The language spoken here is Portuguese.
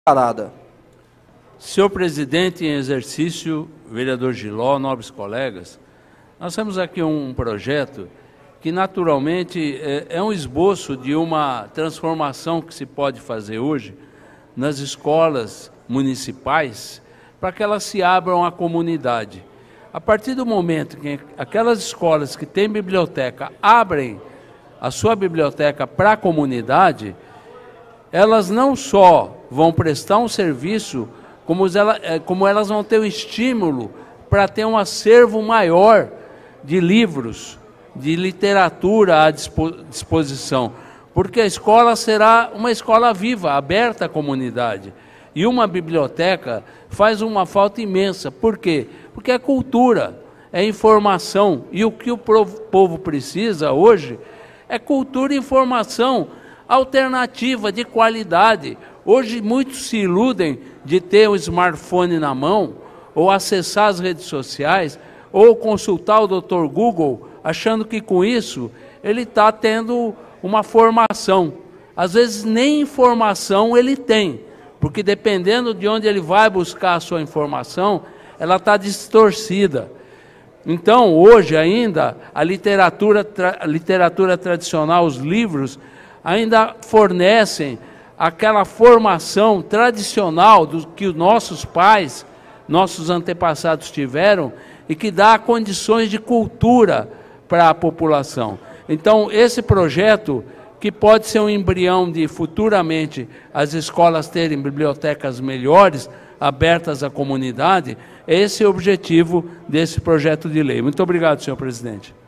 Parada. Senhor presidente em exercício, vereador Giló, nobres colegas, nós temos aqui um projeto que naturalmente é um esboço de uma transformação que se pode fazer hoje nas escolas municipais para que elas se abram à comunidade. A partir do momento que aquelas escolas que têm biblioteca abrem a sua biblioteca para a comunidade, elas não só vão prestar um serviço, como elas vão ter um estímulo para ter um acervo maior de livros, de literatura à disposição, porque a escola será uma escola viva, aberta à comunidade. E uma biblioteca faz uma falta imensa. Por quê? Porque é cultura, é informação, e o que o povo precisa hoje é cultura e informação alternativa, de qualidade. Hoje muitos se iludem de ter um smartphone na mão, ou acessar as redes sociais, ou consultar o Dr. Google, achando que com isso ele está tendo uma formação. Às vezes nem informação ele tem, porque dependendo de onde ele vai buscar a sua informação, ela está distorcida. Então, hoje ainda, a literatura tradicional, os livros, ainda fornecem aquela formação tradicional do que os nossos pais, nossos antepassados tiveram, e que dá condições de cultura para a população. Então, esse projeto, que pode ser um embrião de futuramente as escolas terem bibliotecas melhores, abertas à comunidade, esse é o objetivo desse projeto de lei. Muito obrigado, senhor presidente.